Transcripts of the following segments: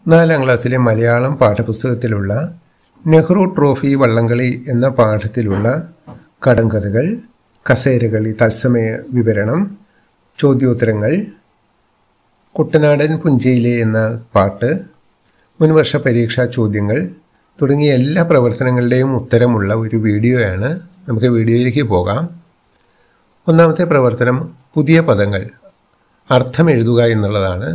4ാം ക്ലാസ്സിലെ മലയാളം പാഠപുസ്തകത്തിലുള്ള നെഹ്റുട്രോഫി വള്ളംകളി എന്ന പാഠത്തിലുള്ള കടങ്കഥകൾ, കസേരകളി തത്സമയ വിവരണം, ചോദ്യോത്തരങ്ങൾ, കുട്ടനാടൻ പുഞ്ചയിലെ എന്ന പാട്ട്, മുൻവർഷ പരീക്ഷാ ചോദ്യങ്ങൾ തുടങ്ങിയ എല്ലാ പ്രവർത്തനങ്ങളുടെയും ഉത്തരമുള്ള ഒരു വീഡിയോയാണ്. നമുക്ക് വീഡിയോയിലേക്ക് പോകാം. ഒന്നാമത്തെ പ്രവർത്തനം പുതിയ പദങ്ങൾ അർത്ഥം എഴുതുക എന്നുള്ളതാണ്.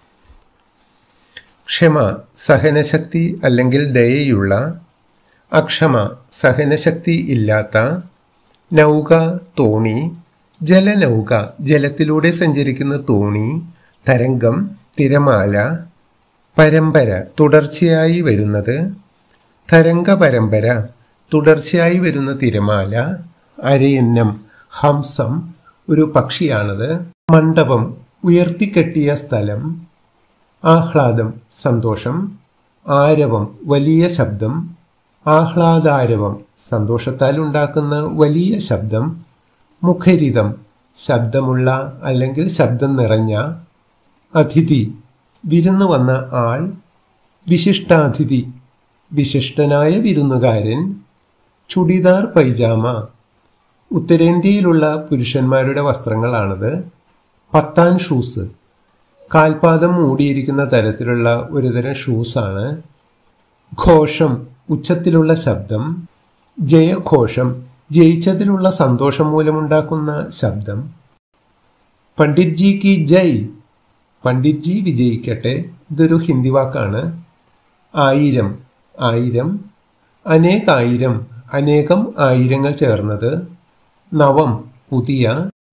ക്ഷമ സഹനശക്തി അല്ലെങ്കിൽ ദയയുള്ള, അക്ഷമ സഹനശക്തി ഇല്ലാത്ത, നൗക തോണി, ജലനൗക ജലത്തിലൂടെ സഞ്ചരിക്കുന്ന തോണി, തരംഗം തിരമാല, പരമ്പര തുടർച്ചയായി വരുന്നത്, തരംഗ പരമ്പര തുടർച്ചയായി വരുന്ന തിരമാല, അരയന്നം ഹംസം ഒരു പക്ഷിയാണത്, മണ്ഡപം ഉയർത്തിക്കെട്ടിയ സ്ഥലം, ആഹ്ലാദം സന്തോഷം, ആരവം വലിയ ശബ്ദം, ആഹ്ലാദാരവം സന്തോഷത്താൽ ഉണ്ടാക്കുന്ന വലിയ ശബ്ദം, മുഖരിതം ശബ്ദമുള്ള അല്ലെങ്കിൽ ശബ്ദം നിറഞ്ഞ, അതിഥി വിരുന്നു വന്ന ആൾ, വിശിഷ്ടാതിഥി വിശിഷ്ടനായ വിരുന്നുകാരൻ, ചുടിദാർ പൈജാമ ഉത്തരേന്ത്യയിലുള്ള പുരുഷന്മാരുടെ വസ്ത്രങ്ങളാണത്, പത്താൻ ഷൂസ് കാൽപാദം മൂടിയിരിക്കുന്ന തരത്തിലുള്ള ഒരുതരം ഷൂസാണ്, ഘോഷം ഉച്ചത്തിലുള്ള ശബ്ദം, ജയഘോഷം ജയിച്ചതിലുള്ള സന്തോഷം മൂലമുണ്ടാക്കുന്ന ശബ്ദം, പണ്ഡിറ്റ് ജി കി ജയ് പണ്ഡിറ്റ് ജി വിജയിക്കട്ടെ ഇതൊരു ഹിന്ദി വാക്കാണ്, ആയിരം ആയിരം, അനേകായിരം അനേകം ആയിരങ്ങൾ ചേർന്നത്, നവം പുതിയ,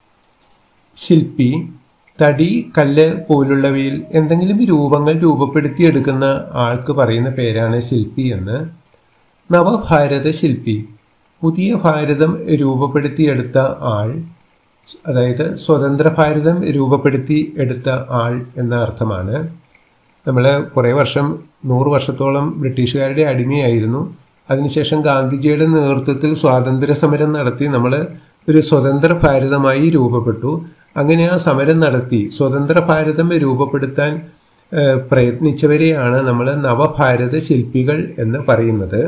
ശില്പി തടി കല്ല് പോലുള്ളവയിൽ എന്തെങ്കിലും രൂപങ്ങൾ രൂപപ്പെടുത്തിയെടുക്കുന്ന ആൾക്ക് പറയുന്ന പേരാണ് ശില്പി എന്ന്. നവഭാരത ശില്പി പുതിയ ഭാരതം രൂപപ്പെടുത്തിയെടുത്ത ആൾ, അതായത് സ്വതന്ത്ര ഭാരതം രൂപപ്പെടുത്തി എടുത്ത ആൾ എന്ന അർത്ഥമാണ്. നമ്മൾ കുറേ വർഷം 100 വർഷത്തോളം ബ്രിട്ടീഷുകാരുടെ അടിമയായിരുന്നു. അതിനുശേഷം ഗാന്ധിജിയുടെ നേതൃത്വത്തിൽ സ്വാതന്ത്ര്യ സമരം നടത്തി നമ്മൾ ഒരു സ്വതന്ത്ര ഭാരതമായി രൂപപ്പെട്ടു. അങ്ങനെ ആ സമരം നടത്തി സ്വതന്ത്ര ഭാരതം രൂപപ്പെടുത്താൻ പ്രയത്നിച്ചവരെയാണ് നമ്മൾ നവഭാരത ശില്പികൾ എന്ന് പറയുന്നത്.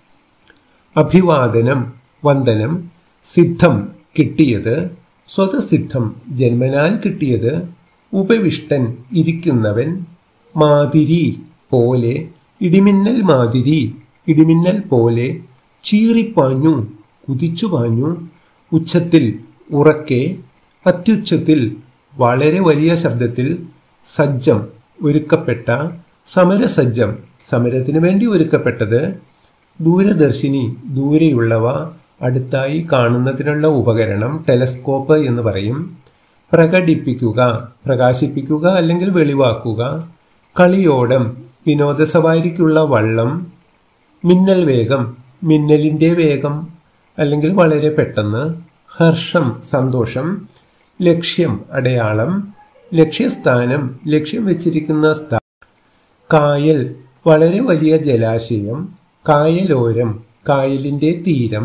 അഭിവാദനം വന്ദനം, സിദ്ധം കിട്ടിയത്, സ്വതസിദ്ധം ജന്മനാൽ കിട്ടിയത്, ഉപവിഷ്ടൻ ഇരിക്കുന്നവൻ, മാതിരി പോലെ, ഇടിമിന്നൽ മാതിരി ഇടിമിന്നൽ പോലെ, ചീറിപ്പാഞ്ഞു കുതിച്ചു പാഞ്ഞു, ഉച്ചത്തിൽ ഉറക്കെ, അത്യുച്ചത്തിൽ വളരെ വലിയ ശബ്ദത്തിൽ, സജ്ജം ഒരുക്കപ്പെട്ട, സമരസജ്ജം സമരത്തിന് വേണ്ടി ഒരുക്കപ്പെട്ടത്, ദൂരദർശിനി ദൂരെയുള്ളവ അടുത്തായി കാണുന്നതിനുള്ള ഉപകരണം ടെലസ്കോപ്പ് എന്ന് പറയും, പ്രകടിപ്പിക്കുക പ്രകാശിപ്പിക്കുക അല്ലെങ്കിൽ വെളിവാക്കുക, കളിയോടം വിനോദസവാരിക്കുള്ള വള്ളം, മിന്നൽ വേഗം മിന്നലിൻ്റെ വേഗം അല്ലെങ്കിൽ വളരെ പെട്ടെന്ന്, ഹർഷം സന്തോഷം, ലക്ഷ്യം അടയാളം, ലക്ഷ്യസ്ഥാനം ലക്ഷ്യം വെച്ചിരിക്കുന്ന സ്ഥാനം, കായൽ വളരെ വലിയ ജലാശയം, കായലോരം കായലിൻ്റെ തീരം,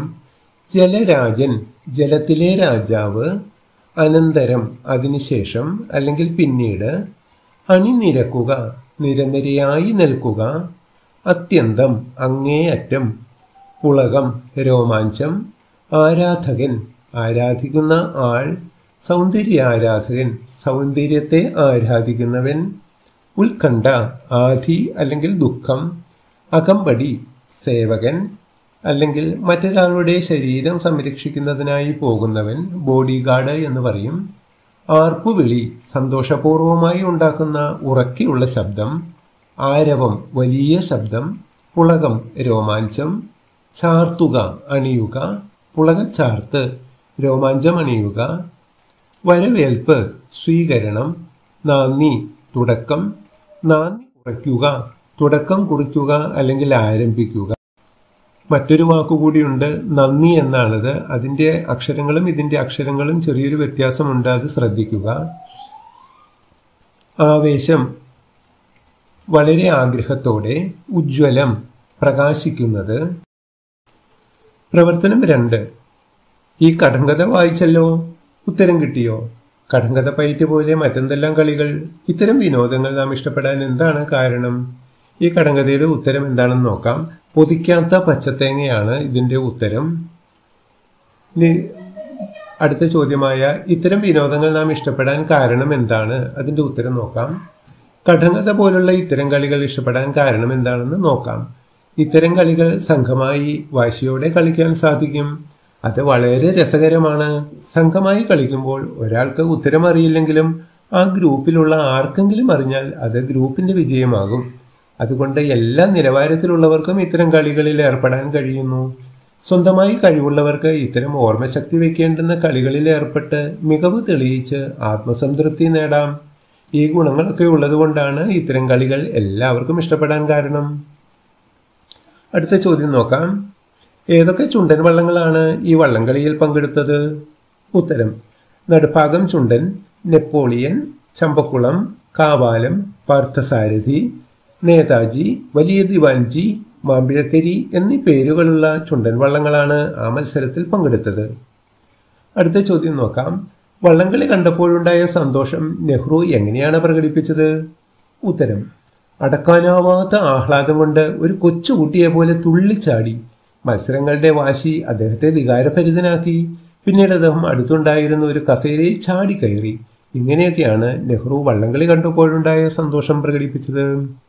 ജലരാജൻ ജലത്തിലെ രാജാവ്, അനന്തരം അതിനുശേഷം അല്ലെങ്കിൽ പിന്നീട്, അണിനിരക്കുക നിരനിരയായി നിൽക്കുക, അത്യന്തം അങ്ങേയറ്റം, പുളകം രോമാഞ്ചം, ആരാധകൻ ആരാധിക്കുന്ന ആൾ, സൗന്ദര്യാരാധകൻ സൗന്ദര്യത്തെ ആരാധിക്കുന്നവൻ, ഉത്കണ്ഠ ആധി അല്ലെങ്കിൽ ദുഃഖം, അകമ്പടി സേവകൻ അല്ലെങ്കിൽ മറ്റൊരാളുടെ ശരീരം സംരക്ഷിക്കുന്നതിനായി പോകുന്നവൻ, ബോഡി ഗാർഡ് എന്ന് പറയും, ആർപ്പുവിളി സന്തോഷപൂർവമായി ഉണ്ടാക്കുന്ന ഉറക്കെയുള്ള ശബ്ദം, ആരവം വലിയ ശബ്ദം, പുളകം രോമാഞ്ചം, ചാർത്തുക അണിയുക, പുളകച്ചാർത്ത് രോമാഞ്ചം അണിയുക, വരവേൽപ്പ് സ്വീകരണം, നാന്ദി തുടക്കം, നാന്ദി കുറിക്കുക തുടക്കം കുറിക്കുക അല്ലെങ്കിൽ ആരംഭിക്കുക. മറ്റൊരു വാക്കുകൂടിയുണ്ട് നന്ദി എന്നാണത്. അതിൻ്റെ അക്ഷരങ്ങളും ഇതിൻ്റെ അക്ഷരങ്ങളും ചെറിയൊരു വ്യത്യാസമുണ്ട്, അത് ശ്രദ്ധിക്കുക. ആവേശം വളരെ ആഗ്രഹത്തോടെ, ഉജ്ജ്വലം പ്രകാശിക്കുന്നത്. പ്രവർത്തനം 2. ഈ കടങ്കഥ വായിച്ചല്ലോ, ഉത്തരം കിട്ടിയോ? കടങ്കഥ പയറ്റ് പോലെ മറ്റെന്തെല്ലാം കളികൾ. ഇത്തരം വിനോദങ്ങൾ നാം ഇഷ്ടപ്പെടാൻ എന്താണ് കാരണം? ഈ കടങ്കഥയുടെ ഉത്തരം എന്താണെന്ന് നോക്കാം. പൊതിക്കാത്ത പച്ചത്തേങ്ങയാണ് ഇതിൻ്റെ ഉത്തരം. ഇനി അടുത്ത ചോദ്യമായ ഇത്തരം വിനോദങ്ങൾ നാം ഇഷ്ടപ്പെടാൻ കാരണം എന്താണ്? അതിൻ്റെ ഉത്തരം നോക്കാം. കടങ്കഥ പോലുള്ള ഇത്തരം കളികൾ ഇഷ്ടപ്പെടാൻ കാരണം എന്താണെന്ന് നോക്കാം. ഇത്തരം കളികൾ സംഘമായി വാശിയോടെ കളിക്കാൻ സാധിക്കും. അത് വളരെ രസകരമാണ്. സംഘമായി കളിക്കുമ്പോൾ ഒരാൾക്ക് ഉത്തരം അറിയില്ലെങ്കിലും ആ ഗ്രൂപ്പിലുള്ള ആർക്കെങ്കിലും അറിഞ്ഞാൽ അത് ഗ്രൂപ്പിന്റെ വിജയമാകും. അതുകൊണ്ട് എല്ലാ നിലവാരത്തിലുള്ളവർക്കും ഇത്തരം കളികളിൽ ഏർപ്പെടാൻ കഴിയുന്നു. സ്വന്തമായി കഴിവുള്ളവർക്ക് ഇത്തരം ഓർമ്മശക്തി വയ്ക്കേണ്ടുന്ന കളികളിൽ ഏർപ്പെട്ട് മികവ് തെളിയിച്ച് ആത്മസംതൃപ്തി നേടാം. ഈ ഗുണങ്ങളൊക്കെ ഉള്ളതുകൊണ്ടാണ് ഇത്തരം കളികൾ എല്ലാവർക്കും ഇഷ്ടപ്പെടാൻ കാരണം. അടുത്ത ചോദ്യം നോക്കാം. ഏതൊക്കെ ചുണ്ടൻ വള്ളങ്ങളാണ് ഈ വള്ളംകളിയിൽ പങ്കെടുത്തത്? ഉത്തരം: നടുഭാഗം ചുണ്ടൻ, നെപ്പോളിയൻ, ചമ്പക്കുളം, കാവാലം, പാർത്ഥസാരഥി, നേതാജി, വലിയ ദിവാൻജി, മാമ്പിഴക്കരി എന്നീ പേരുകളുള്ള ചുണ്ടൻ വള്ളങ്ങളാണ് ആ മത്സരത്തിൽ പങ്കെടുത്തത്. അടുത്ത ചോദ്യം നോക്കാം. വള്ളംകളി കണ്ടപ്പോഴുണ്ടായ സന്തോഷം നെഹ്റു എങ്ങനെയാണ് പ്രകടിപ്പിച്ചത്? ഉത്തരം: അടക്കാനാവാത്ത ആഹ്ലാദം കൊണ്ട് ഒരു കൊച്ചുകുട്ടിയെ പോലെ തുള്ളിച്ചാടി. മത്സരങ്ങളുടെ വാശി അദ്ദേഹത്തെ വികാരഭരിതനാക്കി. പിന്നീട് അദ്ദേഹം അടുത്തുണ്ടായിരുന്ന ഒരു കസേരയിൽ ചാടി കയറി. ഇങ്ങനെയൊക്കെയാണ് നെഹ്റു വള്ളംകളി കണ്ടപ്പോഴുണ്ടായ സന്തോഷം പ്രകടിപ്പിച്ചത്.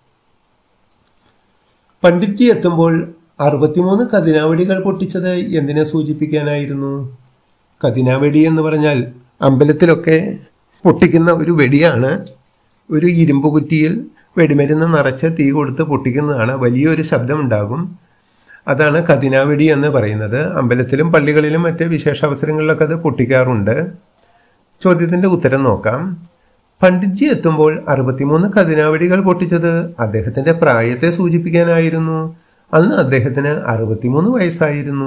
പണ്ഡിറ്റ്ജി എത്തുമ്പോൾ 63 കതിനാവെടികൾ പൊട്ടിച്ചത് എന്തിനെ സൂചിപ്പിക്കാനായിരുന്നു? കതിനാവെടി എന്ന് പറഞ്ഞാൽ അമ്പലത്തിലൊക്കെ പൊട്ടിക്കുന്ന ഒരു വെടിയാണ്. ഒരു ഇരുമ്പ് കുറ്റിയിൽ വെടിമരുന്ന് നിറച്ച് തീ കൊടുത്ത് പൊട്ടിക്കുന്നതാണ്. വലിയൊരു ശബ്ദമുണ്ടാകും. അതാണ് കതിനാവെടി എന്ന് പറയുന്നത്. അമ്പലത്തിലും പള്ളികളിലും മറ്റ് വിശേഷാവസരങ്ങളിലൊക്കെ അത് പൊട്ടിക്കാറുണ്ട്. ചോദ്യത്തിൻ്റെ ഉത്തരം നോക്കാം. പണ്ഡിറ്റ്ജി എത്തുമ്പോൾ 63 കതിനാവെടികൾ പൊട്ടിച്ചത് അദ്ദേഹത്തിന്റെ പ്രായത്തെ സൂചിപ്പിക്കാനായിരുന്നു. അന്ന് അദ്ദേഹത്തിന് 63 വയസ്സായിരുന്നു.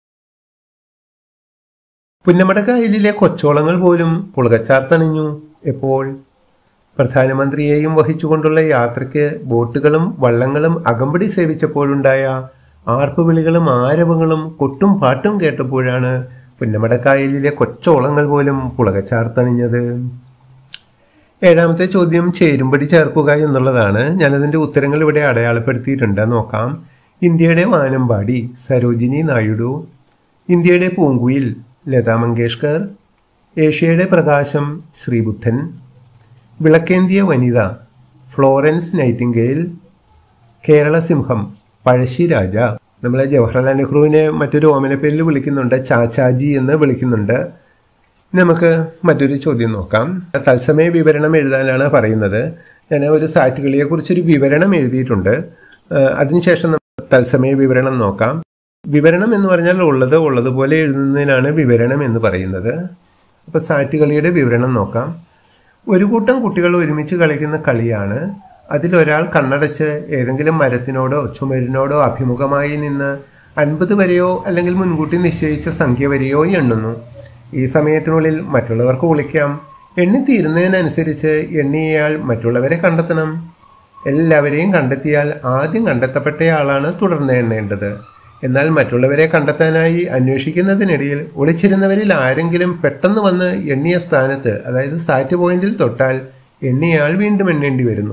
പുന്നമടക്കായലിലെ കൊച്ചോളങ്ങൾ പോലും പുളകച്ചാർത്തണിഞ്ഞു. എപ്പോൾ? പ്രധാനമന്ത്രിയെയും വഹിച്ചുകൊണ്ടുള്ള യാത്രയ്ക്ക് ബോട്ടുകളും വള്ളങ്ങളും അകമ്പടി സേവിച്ചപ്പോഴുണ്ടായ ആർപ്പുവിളികളും ആരവങ്ങളും കൊട്ടും പാട്ടും കേട്ടപ്പോഴാണ് പുന്നമടക്കായലിലെ കൊച്ചോളങ്ങൾ പോലും പുളകച്ചാർത്തണിഞ്ഞത്. ഏഴാമത്തെ ചോദ്യം ചേരുംപടി ചേർക്കുക എന്നുള്ളതാണ്. ഞാനതിൻ്റെ ഉത്തരങ്ങൾ ഇവിടെ അടയാളപ്പെടുത്തിയിട്ടുണ്ട്, നോക്കാം. ഇന്ത്യയുടെ വാനമ്പാടി സരോജിനി നായിഡു, ഇന്ത്യയുടെ പൂങ്കുയിൽ ലതാ മങ്കേഷ്കർ, ഏഷ്യയുടെ പ്രകാശം ശ്രീബുദ്ധൻ, വിളക്കേന്തിയ വനിത ഫ്ലോറൻസ് നൈറ്റിംഗേൽ, കേരള സിംഹം പഴശ്ശിരാജ. നമ്മളെ ജവഹർലാൽ നെഹ്റുവിനെ മറ്റൊരു ഓമനപ്പേരിൽ വിളിക്കുന്നുണ്ട്, ചാച്ചാജി എന്ന് വിളിക്കുന്നുണ്ട്. നമുക്ക് മറ്റൊരു ചോദ്യം നോക്കാം. തത്സമയ വിവരണം എഴുതാനാണ് പറയുന്നത്. ഞാൻ ഒരു സാറ്റ് കളിയെക്കുറിച്ചൊരു വിവരണം എഴുതിയിട്ടുണ്ട്. അതിനുശേഷം നമുക്ക് തത്സമയ വിവരണം നോക്കാം. വിവരണം എന്ന് പറഞ്ഞാൽ ഉള്ളതുപോലെ എഴുതുന്നതിനാണ് വിവരണം എന്ന് പറയുന്നത്. അപ്പോൾ സാറ്റ് കളിയുടെ വിവരണം നോക്കാം. ഒരു കൂട്ടം കുട്ടികൾ ഒരുമിച്ച് കളിക്കുന്ന കളിയാണ്. അതിലൊരാൾ കണ്ണടച്ച് ഏതെങ്കിലും മരത്തിനോടോ ചുമരിനോടോ അഭിമുഖമായി നിന്ന് 50 വരെയോ അല്ലെങ്കിൽ മുൻകൂട്ടി നിശ്ചയിച്ച സംഖ്യ വരെയോ എണ്ണുന്നു. ഈ സമയത്തിനുള്ളിൽ മറ്റുള്ളവർക്ക് വിളിക്കാം. എണ്ണിത്തീരുന്നതിനനുസരിച്ച് എണ്ണിയയാൾ മറ്റുള്ളവരെ കണ്ടെത്തണം. എല്ലാവരെയും കണ്ടെത്തിയാൽ ആദ്യം കണ്ടെത്തപ്പെട്ടയാളാണ് തുടർന്ന് എണ്ണേണ്ടത്. എന്നാൽ മറ്റുള്ളവരെ കണ്ടെത്താനായി അന്വേഷിക്കുന്നതിനിടയിൽ ഒളിച്ചിരുന്നവരിൽ ആരെങ്കിലും പെട്ടെന്ന് വന്ന് എണ്ണിയ സ്ഥാനത്ത്, അതായത് സാറ്റ് പോയിന്റിൽ തൊട്ടാൽ എണ്ണിയയാൾ വീണ്ടും എണ്ണേണ്ടി വരുന്നു.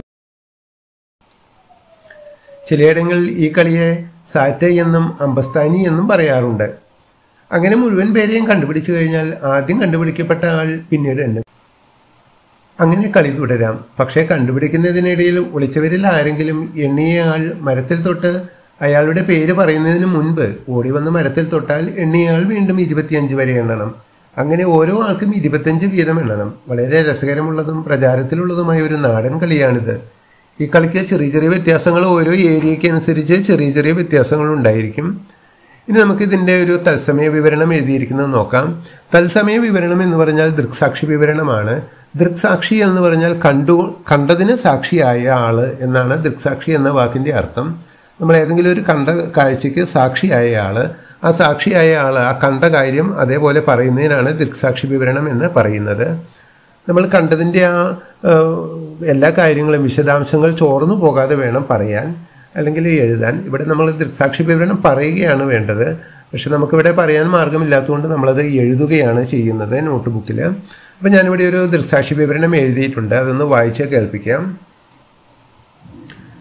ചിലയിടങ്ങളിൽ ഈ കളിയെ സാറ്റ് എന്നും അമ്പസ്ഥാനി എന്നും പറയാറുണ്ട്. അങ്ങനെ മുഴുവൻ പേരെയും കണ്ടുപിടിച്ചു കഴിഞ്ഞാൽ ആദ്യം കണ്ടുപിടിക്കപ്പെട്ട ആൾ പിന്നീട് എണ്ണും. അങ്ങനെ കളി തുടരാം. പക്ഷേ കണ്ടുപിടിക്കുന്നതിനിടയിൽ ഒളിച്ചവരിൽ ആരെങ്കിലും എണ്ണിയ ആൾ മരത്തിൽ തൊട്ട് അയാളുടെ പേര് പറയുന്നതിന് മുൻപ് ഓടി വന്ന് മരത്തിൽ തൊട്ടാൽ എണ്ണിയ ആൾ വീണ്ടും 25 വരെ എണ്ണണം. അങ്ങനെ ഓരോ ആൾക്കും 25 വീതം എണ്ണണം. വളരെ രസകരമുള്ളതും പ്രചാരത്തിലുള്ളതുമായ ഒരു നാടൻ കളിയാണിത്. ഈ കളിക്ക് ചെറിയ ചെറിയ വ്യത്യാസങ്ങൾ, ഓരോ ഏരിയയ്ക്ക് അനുസരിച്ച് ചെറിയ ചെറിയ വ്യത്യാസങ്ങൾ ഉണ്ടായിരിക്കും. ഇനി നമുക്ക് ഇതിൻ്റെ ഒരു തത്സമയ വിവരണം എഴുതിയിരിക്കുന്നത് നോക്കാം. തത്സമയ വിവരണം എന്ന് പറഞ്ഞാൽ ദൃക്സാക്ഷി വിവരണമാണ്. ദൃക്സാക്ഷി എന്ന് പറഞ്ഞാൽ കണ്ടതിന് സാക്ഷിയായ ആള് എന്നാണ് ദൃക്സാക്ഷി എന്ന വാക്കിൻ്റെ അർത്ഥം. നമ്മൾ ഏതെങ്കിലും ഒരു കണ്ട കാഴ്ചയ്ക്ക് സാക്ഷിയായ ആള്, ആ സാക്ഷിയായ ആൾ ആ കണ്ട കാര്യം അതേപോലെ പറയുന്നതിനാണ് ദൃക്സാക്ഷി വിവരണം എന്ന് പറയുന്നത്. നമ്മൾ കണ്ടതിൻ്റെ ആ എല്ലാ കാര്യങ്ങളും വിശദാംശങ്ങൾ ചോർന്നു പോകാതെ വേണം പറയാൻ അല്ലെങ്കിൽ എഴുതാൻ. ഇവിടെ നമ്മൾ ദൃക്സാക്ഷി വിവരണം പറയുകയാണ് വേണ്ടത്. പക്ഷെ നമുക്കിവിടെ പറയാൻ മാർഗമില്ലാത്തതുകൊണ്ട് നമ്മളത് എഴുതുകയാണ് ചെയ്യുന്നത് നോട്ട് ബുക്കിൽ. അപ്പം ഞാനിവിടെ ഒരു ദൃക്സാക്ഷി വിവരണം എഴുതിയിട്ടുണ്ട്, അതൊന്ന് വായിച്ച് കേൾപ്പിക്കാം.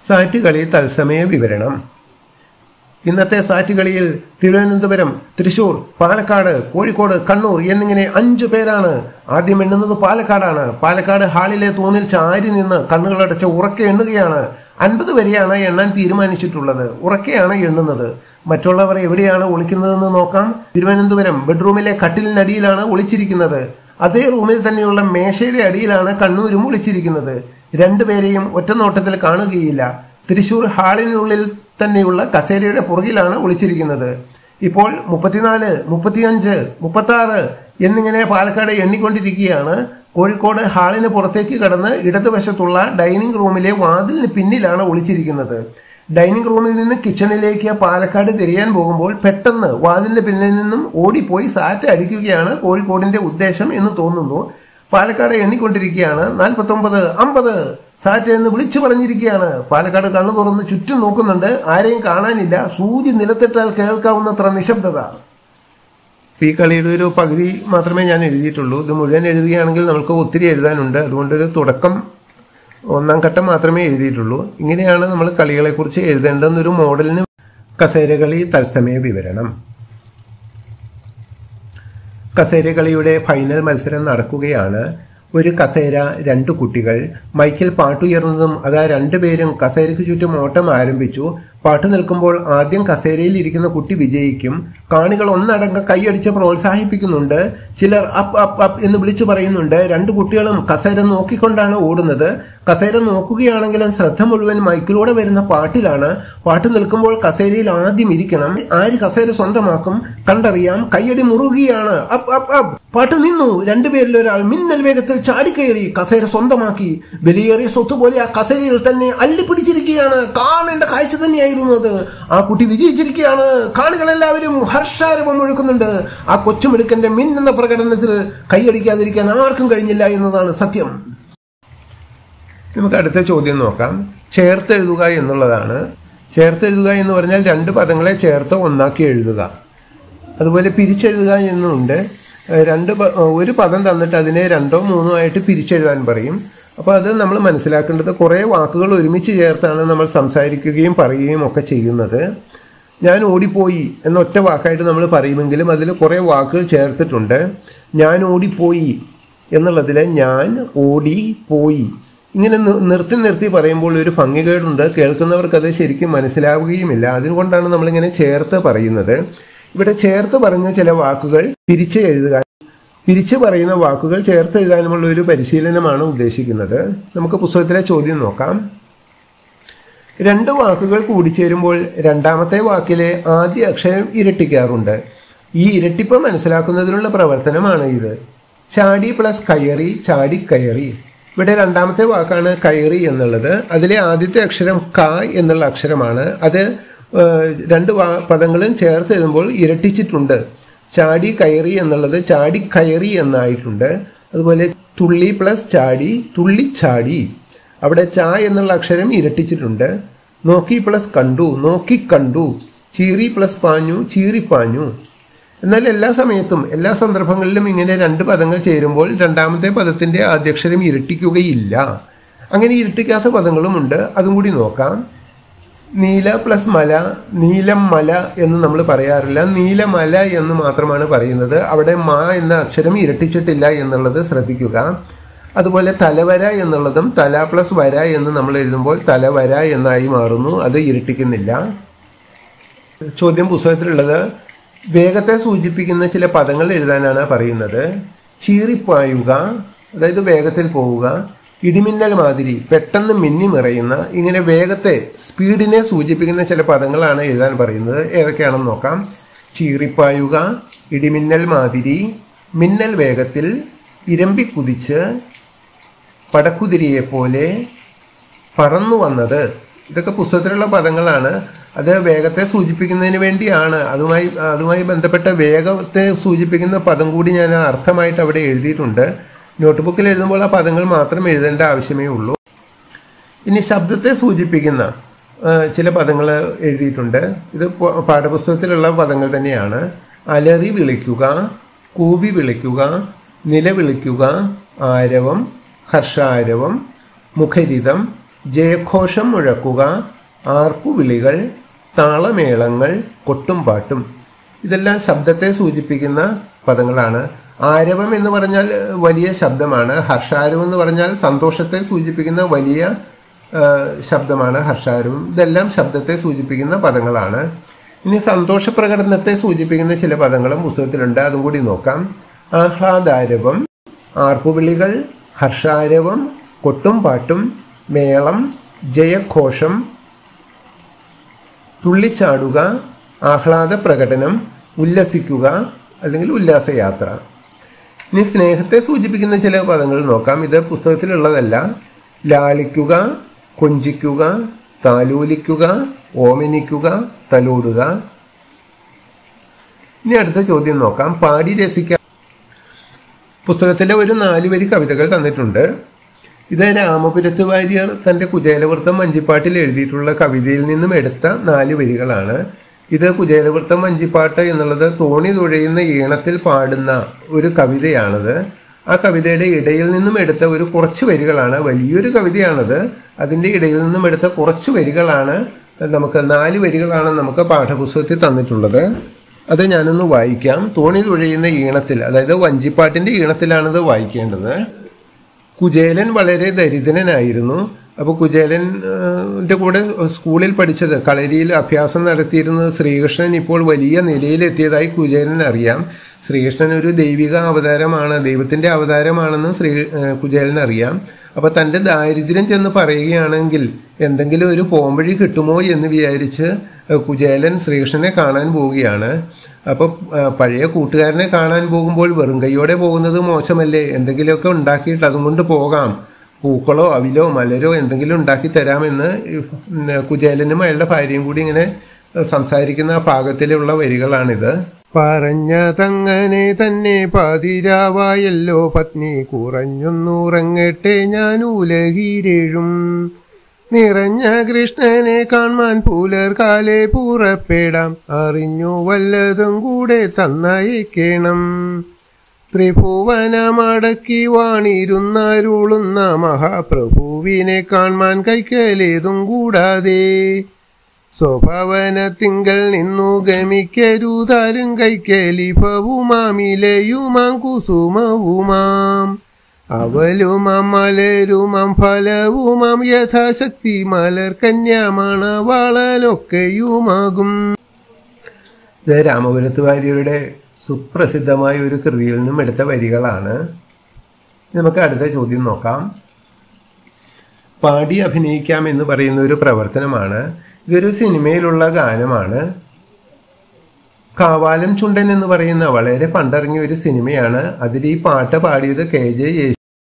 സാറ്റ് കളി തത്സമയ വിവരണം. ഇന്നത്തെ സാറ്റ് കളിയിൽ തിരുവനന്തപുരം, തൃശൂർ, പാലക്കാട്, കോഴിക്കോട്, കണ്ണൂർ എന്നിങ്ങനെ 5 പേരാണ്. ആദ്യം എണ്ണുന്നത് പാലക്കാടാണ്. പാലക്കാട് ഹാളിലെ തൂണിൽ ചാരി നിന്ന് കണ്ണുകളടച്ച് ഉറക്കെ എണ്ണുകയാണ്. 50 വരെയാണ് എണ്ണാൻ തീരുമാനിച്ചിട്ടുള്ളത്. ഉറക്കെയാണ് എണ്ണുന്നത്. മറ്റുള്ളവർ എവിടെയാണ് ഒളിക്കുന്നതെന്ന് നോക്കാം. തിരുവനന്തപുരം ബെഡ്റൂമിലെ കട്ടിലിനടിയിലാണ് ഒളിച്ചിരിക്കുന്നത്. അതേ റൂമിൽ തന്നെയുള്ള മേശയുടെ അടിയിലാണ് കണ്ണൂരും ഒളിച്ചിരിക്കുന്നത്. 2 പേരെയും ഒറ്റ നോട്ടത്തിൽ കാണുകയില്ല. തൃശൂർ ഹാളിനുള്ളിൽ തന്നെയുള്ള കസേരയുടെ പുറകിലാണ് ഒളിച്ചിരിക്കുന്നത്. ഇപ്പോൾ 34, 35, 36 എന്നിങ്ങനെ പാലക്കാട് എണ്ണിക്കൊണ്ടിരിക്കുകയാണ്. കോഴിക്കോട് ഹാളിന് പുറത്തേക്ക് കടന്ന് ഇടതുവശത്തുള്ള ഡൈനിങ് റൂമിലെ വാതിലിന് പിന്നിലാണ് ഒളിച്ചിരിക്കുന്നത്. ഡൈനിങ് റൂമിൽ നിന്ന് കിച്ചണിലേക്ക് പാലക്കാട് തിരിയാൻ പോകുമ്പോൾ പെട്ടെന്ന് വാതിലിന്റെ പിന്നിൽ നിന്നും ഓടിപ്പോയി സാറ്റ് അടിക്കുകയാണ് കോഴിക്കോടിന്റെ ഉദ്ദേശം എന്ന് തോന്നുന്നു. പാലക്കാട് എണ്ണിക്കൊണ്ടിരിക്കുകയാണ്. 49, 50 സാറ്റ് എന്ന് വിളിച്ചു പറഞ്ഞിരിക്കുകയാണ്. പാലക്കാട് കണ്ണു തുറന്ന് ചുറ്റും നോക്കുന്നുണ്ട്. ആരെയും കാണാനില്ല. സൂചി നിലത്തിട്ടാൽ കേൾക്കാവുന്നത്ര നിശബ്ദത. ഈ കളിയുടെ ഒരു പകുതി മാത്രമേ ഞാൻ എഴുതിയിട്ടുള്ളൂ. ഇത് മുഴുവൻ എഴുതുകയാണെങ്കിൽ നമുക്ക് ഒത്തിരി എഴുതാനുണ്ട്. അതുകൊണ്ടൊരു തുടക്കം, 1ാം ഘട്ടം മാത്രമേ എഴുതിയിട്ടുള്ളൂ. ഇങ്ങനെയാണ് നമ്മൾ കളികളെക്കുറിച്ച് എഴുതേണ്ടെന്നൊരു മോഡലിന്. കസേരകളി തത്സമയ വിവരണം. കസേരകളിയുടെ ഫൈനൽ മത്സരം നടക്കുകയാണ്. ഒരു കസേര, 2 കുട്ടികൾ. മൈക്കിൽ പാട്ടുയർന്നതും അതാ 2 പേരും കസേരയ്ക്ക് ചുറ്റും ഓട്ടം ആരംഭിച്ചു. പാട്ട് നിൽക്കുമ്പോൾ ആദ്യം കസേരയിൽ ഇരിക്കുന്ന കുട്ടി വിജയിക്കും. കാണികൾ ഒന്നടങ്കം കൈയടിച്ച് പ്രോത്സാഹിപ്പിക്കുന്നുണ്ട്. ചിലർ അപ്പ് അപ്പ് അപ്പ് എന്ന് വിളിച്ചു പറയുന്നുണ്ട്. 2 കുട്ടികളും കസേര നോക്കിക്കൊണ്ടാണ് ഓടുന്നത്. കസേര നോക്കുകയാണെങ്കിലും ശ്രദ്ധ മുഴുവൻ മൈക്കിലൂടെ വരുന്ന പാട്ടിലാണ്. പാട്ട് നിൽക്കുമ്പോൾ കസേരയിൽ ആദ്യം ഇരിക്കണം. ആര് കസേര സ്വന്തമാക്കും കണ്ടറിയാം. കൈയടി മുറുകയാണ്. Up up up. പാട്ട് നിന്നു. 2 പേരിൽ ഒരാൾ മിന്നൽ വേഗത്തിൽ ചാടിക്കയറി കസേര സ്വന്തമാക്കി. വിലയേറിയ സ്വത്ത് പോലെ ആ കസേരയിൽ തന്നെ അള്ളിപ്പിടിച്ചിരിക്കുകയാണ്. കാണേണ്ട കാഴ്ച തന്നെയായിരുന്നു അത്. ആ കുട്ടി വിജയിച്ചിരിക്കുകയാണ്. കാണികളെല്ലാവരും ഹർഷാരവം ഒഴുക്കുന്നുണ്ട്. ആ കൊച്ചുമിടുക്കന്റെ മിന്നുന്ന പ്രകടനത്തിൽ കൈയടിക്കാതിരിക്കാൻ ആർക്കും കഴിഞ്ഞില്ല എന്നതാണ് സത്യം. നമുക്ക് അടുത്ത ചോദ്യം നോക്കാം. ചേർത്തെഴുതുക എന്നുള്ളതാണ്. ചേർത്തെഴുതുക എന്ന് പറഞ്ഞാൽ 2 പദങ്ങളെ ചേർത്ത് ഒന്നാക്കി എഴുതുക. അതുപോലെ പിരിച്ചെഴുതുക എന്നുണ്ട്. ഒരു പദം തന്നിട്ട് അതിനെ 2ഓ 3ഓ ആയിട്ട് പിരിച്ചെഴുതാൻ പറയും. അപ്പോൾ അത് നമ്മൾ മനസ്സിലാക്കേണ്ടത് കുറേ വാക്കുകൾ ഒരുമിച്ച് ചേർത്താണ് നമ്മൾ സംസാരിക്കുകയും പറയുകയും ഒക്കെ ചെയ്യുന്നത്. ഞാൻ ഓടിപ്പോയി എന്ന ഒറ്റ വാക്കായിട്ട് നമ്മൾ പറയുമെങ്കിലും അതിൽ കുറേ വാക്കുകൾ ചേർത്തിട്ടുണ്ട്. ഞാൻ ഓടിപ്പോയി എന്നുള്ളതിൽ ഞാൻ ഓടിപ്പോയി ഇങ്ങനെ നിർത്തി പറയുമ്പോൾ ഒരു ഭംഗികേടുണ്ട്. കേൾക്കുന്നവർക്കത് ശരിക്കും മനസ്സിലാവുകയുമില്ല. അതുകൊണ്ടാണ് നമ്മളിങ്ങനെ ചേർത്ത് പറയുന്നത്. ഇവിടെ ചേർത്ത് പറഞ്ഞ ചില വാക്കുകൾ പിരിച്ച് എഴുതുക, പിരിച്ച് പറയുന്ന വാക്കുകൾ ചേർത്ത് എഴുതാനുമുള്ള ഒരു പരിശീലനമാണ് ഉദ്ദേശിക്കുന്നത്. നമുക്ക് പുസ്തകത്തിലെ ചോദ്യം നോക്കാം. 2 വാക്കുകൾ കൂടിച്ചേരുമ്പോൾ 2ാമത്തെ വാക്കിലെ ആദ്യ അക്ഷരം ഇരട്ടിക്കാറുണ്ട്. ഈ ഇരട്ടിപ്പ് മനസ്സിലാക്കുന്നതിനുള്ള പ്രവർത്തനമാണ് ഇത്. ചാടി പ്ലസ് കയറി, ചാടിക്കയറി. ഇവിടെ 2ാമത്തെ വാക്കാണ് കയറി എന്നുള്ളത്. അതിലെ ആദ്യത്തെ അക്ഷരം ക എന്നുള്ള അക്ഷരമാണ്. അത് 2 പദങ്ങളും ചേർത്ത് എഴുതുമ്പോൾ ഇരട്ടിച്ചിട്ടുണ്ട്. ചാടി കയറി എന്നുള്ളത് ചാടിക്കയറി എന്നായിട്ടുണ്ട്. അതുപോലെ തുള്ളി പ്ലസ് ചാടി, തുള്ളിച്ചാടി. അവിടെ ച എന്നുള്ള അക്ഷരം ഇരട്ടിച്ചിട്ടുണ്ട്. നോക്കി പ്ലസ് കണ്ടു, നോക്കിക്കണ്ടു. ചീറി പ്ലസ് പാഞ്ഞു, ചീറിപ്പാഞ്ഞു. എന്നാൽ എല്ലാ സമയത്തും എല്ലാ സന്ദർഭങ്ങളിലും ഇങ്ങനെ 2 പദങ്ങൾ ചേരുമ്പോൾ 2ാമത്തെ പദത്തിന്റെ ആദ്യാക്ഷരം ഇരട്ടിക്കുകയില്ല. അങ്ങനെ ഇരട്ടിക്കാത്ത പദങ്ങളുമുണ്ട്. അതും കൂടി നോക്കാം. നീല പ്ലസ് മല, നീലം മല എന്ന് നമ്മൾ പറയാറില്ല. നീലമല എന്ന് മാത്രമാണ് പറയുന്നത്. അവിടെ മ എന്ന അക്ഷരം ഇരട്ടിച്ചിട്ടില്ല എന്നുള്ളത് ശ്രദ്ധിക്കുക. അതുപോലെ തലവര എന്നുള്ളതും തല പ്ലസ് വര എന്ന് നമ്മൾ എഴുതുമ്പോൾ തലവര എന്നായി മാറുന്നു. അത് ഇരട്ടിക്കുന്നില്ല. ചോദ്യം പുസ്തകത്തിലുള്ളത് വേഗത്തെ സൂചിപ്പിക്കുന്ന ചില പദങ്ങൾ എഴുതാനാണ് പറയുന്നത്. ചീറിപ്പായുക, അതായത് വേഗത്തിൽ പോവുക. ഇടിമിന്നൽ മാതിരി, പെട്ടെന്ന് മിന്നിമിറയുന്ന. ഇങ്ങനെ വേഗത്തെ, സ്പീഡിനെ സൂചിപ്പിക്കുന്ന ചില പദങ്ങളാണ് എഴുതാൻ പറയുന്നത്. ഏതൊക്കെയാണെന്ന് നോക്കാം. ചീറിപ്പായുക, ഇടിമിന്നൽ മാതിരി, മിന്നൽ വേഗത്തിൽ, ഇരമ്പി കുതിച്ച്, പടക്കുതിരിയെപ്പോലെ, പറന്നു വന്നത്. ഇതൊക്കെ പുസ്തകത്തിലുള്ള പദങ്ങളാണ്. അത് വേഗത്തെ സൂചിപ്പിക്കുന്നതിന് വേണ്ടിയാണ്. അതുമായി ബന്ധപ്പെട്ട വേഗത്തെ സൂചിപ്പിക്കുന്ന പദം കൂടി ഞാൻ അർത്ഥമായിട്ട് അവിടെ എഴുതിയിട്ടുണ്ട്. നോട്ട്ബുക്കിൽ എഴുതുമ്പോൾ ആ പദങ്ങൾ മാത്രം എഴുതേണ്ട ആവശ്യമേ ഉള്ളൂ. ഇനി ശബ്ദത്തെ സൂചിപ്പിക്കുന്ന ചില പദങ്ങൾ എഴുതിയിട്ടുണ്ട്. ഇത് പാഠപുസ്തകത്തിലുള്ള പദങ്ങൾ തന്നെയാണ്. അലറി വിളിക്കുക, കൂവി വിളിക്കുക, നിലവിളിക്കുക, ആരവം, ഹർഷാരവം, മുഖരിതം, ജയഘോഷം മുഴക്കുക, ആർപ്പുവിളികൾ, താളമേളങ്ങൾ, കൊട്ടും പാട്ടും. ഇതെല്ലാം ശബ്ദത്തെ സൂചിപ്പിക്കുന്ന പദങ്ങളാണ്. ആരവം എന്ന് പറഞ്ഞാൽ വലിയ ശബ്ദമാണ്. ഹർഷാരവം എന്ന് പറഞ്ഞാൽ സന്തോഷത്തെ സൂചിപ്പിക്കുന്ന വലിയ ശബ്ദമാണ് ഹർഷാരവം. ഇതെല്ലാം ശബ്ദത്തെ സൂചിപ്പിക്കുന്ന പദങ്ങളാണ്. ഇനി സന്തോഷ പ്രകടനത്തെ സൂചിപ്പിക്കുന്ന ചില പദങ്ങളും പുസ്തകത്തിലുണ്ട്, അതും കൂടി നോക്കാം. ആഹ്ലാദാരവം, ആർപ്പുവിളികൾ, ഹർഷാരവം, കൊട്ടും പാട്ടും, മേളം, ജയഘോഷം, തുള്ളിച്ചാടുക, ആഹ്ലാദ പ്രകടനം, ഉല്ലസിക്കുക അല്ലെങ്കിൽ ഉല്ലാസയാത്ര. ഇനി സ്നേഹത്തെ സൂചിപ്പിക്കുന്ന ചില പദങ്ങൾ നോക്കാം. ഇത് പുസ്തകത്തിലുള്ളതല്ല. ലാളിക്കുക, കൊഞ്ചിക്കുക, താലോലിക്കുക, ഓമനിക്കുക, തലോടുക. ഇനി അടുത്ത ചോദ്യം നോക്കാം. പാടി രസിക്കാം. പുസ്തകത്തിലെ ഒരു 4 വരി കവിതകൾ തന്നിട്ടുണ്ട്. ഇത് രാമപുരത്ത് വാര്യർ തൻ്റെ കുചേലവൃത്തം വഞ്ചിപ്പാട്ടിൽ എഴുതിയിട്ടുള്ള കവിതയിൽ നിന്നും എടുത്ത 4 വരികളാണ്. ഇത് കുചേലവൃത്തം വഞ്ചിപ്പാട്ട് എന്നുള്ളത് തോണി തുഴയുന്ന ഈണത്തിൽ പാടുന്ന ഒരു കവിതയാണത്. ആ കവിതയുടെ ഇടയിൽ നിന്നും എടുത്ത ഒരു കുറച്ച് വരികളാണ്. വലിയൊരു കവിതയാണത്. അതിൻ്റെ ഇടയിൽ നിന്നും എടുത്ത കുറച്ച് വരികളാണ് നമുക്ക് 4 വരികളാണ് നമുക്ക് പാഠപുസ്തകത്തിൽ തന്നിട്ടുള്ളത്. അത് ഞാനൊന്ന് വായിക്കാം. തോണി തുഴയുന്ന ഈണത്തിൽ, അതായത് വഞ്ചിപ്പാട്ടിൻ്റെ ഈണത്തിലാണിത് വായിക്കേണ്ടത്. കുചേലൻ വളരെ ദരിദ്രനായിരുന്നു. അപ്പോൾ കുചേലൻ്റെ കൂടെ സ്കൂളിൽ പഠിച്ചത്, കളരിയിൽ അഭ്യാസം നടത്തിയിരുന്നത് ശ്രീകൃഷ്ണൻ ഇപ്പോൾ വലിയ നിലയിലെത്തിയതായി കുചേലൻ അറിയാം. ശ്രീകൃഷ്ണൻ ഒരു ദൈവിക അവതാരമാണ്, ദൈവത്തിൻ്റെ അവതാരമാണെന്ന് കുചേലൻ അറിയാം. അപ്പോൾ തൻ്റെ ദാരിദ്ര്യം ചെന്ന് പറയുകയാണെങ്കിൽ എന്തെങ്കിലും ഒരു പോംവഴി കിട്ടുമോ എന്ന് വിചാരിച്ച് കുചേലൻ ശ്രീകൃഷ്ണനെ കാണാൻ പോവുകയാണ്. അപ്പോൾ പഴയ കൂട്ടുകാരനെ കാണാൻ പോകുമ്പോൾ വെറും കൈയോടെ പോകുന്നത് മോശമല്ലേ? എന്തെങ്കിലുമൊക്കെ ഉണ്ടാക്കിയിട്ട് അതും കൊണ്ട് പോകാം. പൂക്കളോ അവിലോ മലരോ എന്തെങ്കിലും ഉണ്ടാക്കി തരാമെന്ന് കുചേലനും അയാളുടെ ഭാര്യയും കൂടി ഇങ്ങനെ സംസാരിക്കുന്ന പാകത്തിലുള്ള വരികളാണിത്. പറഞ്ഞതങ്ങനെ തന്നെ പാതിരാവായല്ലോ പത്നി, കുറഞ്ഞൊന്നുറങ്ങട്ടെ ഞാൻ ഉലകിരേഴും. നിറഞ്ഞ കൃഷ്ണനെ കാണാൻ പുലർകാലെ പുറപ്പെടാം, അറിഞ്ഞു വല്ലതും കൂടെ തന്നയക്കണം. ത്രിഭുവനമടക്കി വാണിരുന്നരുളുന്ന മഹാപ്രഭുവിനെ കാണാൻ കൈക്കലേതും കൂടാതെ, സ്വഭവനത്തിങ്കൽ നിന്നു ഗമിക്കരുതാരും കൈക്കലിഭവുമാമിലയുമാം കുസുമവുമാം, അവലുമാം മലരുമാം ഫലവുമാം യഥാശക്തി മലർ കന്യാമണവാളനൊക്കെയുമാകും. ഇത് രാമപുരത്ത് വാര്യരുടെ സുപ്രസിദ്ധമായ ഒരു കൃതിയിൽ നിന്നും എടുത്ത വരികളാണ്. നമുക്ക് അടുത്ത ചോദ്യം നോക്കാം. പാടി അഭിനയിക്കാം എന്ന് പറയുന്ന ഒരു പ്രവർത്തനമാണ്. ഇതൊരു സിനിമയിലുള്ള ഗാനമാണ്. കാവാലം ചുണ്ടൻ എന്ന് പറയുന്ന വളരെ പണ്ടിറങ്ങിയ ഒരു സിനിമയാണ്. അതിൽ ഈ പാട്ട് പാടിയത് KJ യേശു.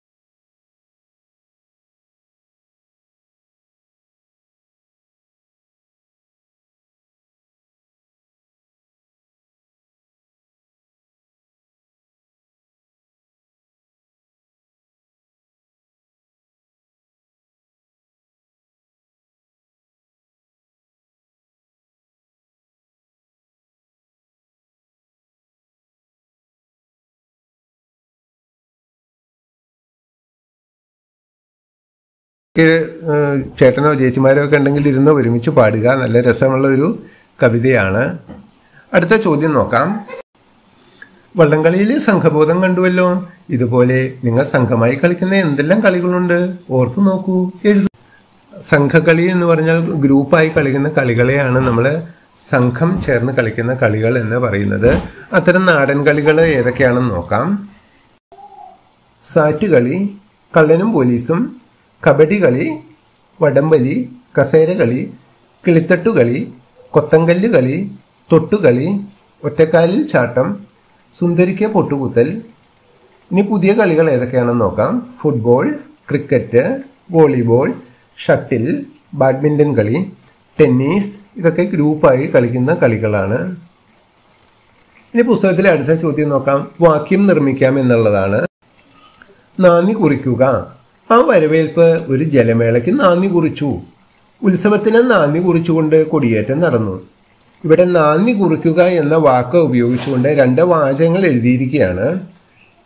ചേട്ടനോ ചേച്ചിമാരോ ഒക്കെ ഉണ്ടെങ്കിൽ ഇരുന്ന് ഒരുമിച്ച് പാടുക. നല്ല രസമുള്ള ഒരു കവിതയാണ്. അടുത്ത ചോദ്യം നോക്കാം. വള്ളംകളിയിൽ സംഘബോധം കണ്ടുവല്ലോ. ഇതുപോലെ നിങ്ങൾ സംഘമായി കളിക്കുന്ന എന്തെല്ലാം കളികളുണ്ട് ഓർത്തു നോക്കൂ, എഴുതൂ. സംഘകളി എന്ന് പറഞ്ഞാൽ ഗ്രൂപ്പായി കളിക്കുന്ന കളികളെയാണ് നമ്മൾ സംഘം ചേർന്ന് കളിക്കുന്ന കളികൾ എന്ന് പറയുന്നത്. അത്തരം നാടൻ കളികൾ ഏതൊക്കെയാണെന്ന് നോക്കാം. സാറ്റുകളി, കള്ളനും പോലീസും, കബഡി കളി, വടംവലി, കസേരകളി, കിളിത്തട്ടുകളി, കൊത്തങ്കല്ല് കളി, തൊട്ടുകളി, ഒറ്റക്കാലിൽ ചാട്ടം, സുന്ദരിക്ക പൊട്ടുകുത്തൽ. ഇനി പുതിയ കളികൾ ഏതൊക്കെയാണെന്ന് നോക്കാം. Football, cricket, volleyball, shuttle, badminton കളി, ടെന്നീസ്. ഇതൊക്കെ ഗ്രൂപ്പായി കളിക്കുന്ന കളികളാണ്. ഇനി പുസ്തകത്തിലെ അടുത്ത ചോദ്യം നോക്കാം. വാക്യം നിർമ്മിക്കാം എന്നുള്ളതാണ്. നാന്ദി കുറിക്കുക. ആ വരവേൽപ്പ് ഒരു ജലമേളയ്ക്ക് നാന്ദി കുറിച്ചു. ഉത്സവത്തിന് നാന്ദി കുറിച്ചുകൊണ്ട് കൊടിയേറ്റം നടന്നു. ഇവിടെ നാന്ദി കുറിക്കുക എന്ന വാക്ക് ഉപയോഗിച്ചുകൊണ്ട് 2 വാചകങ്ങൾ എഴുതിയിരിക്കുകയാണ്.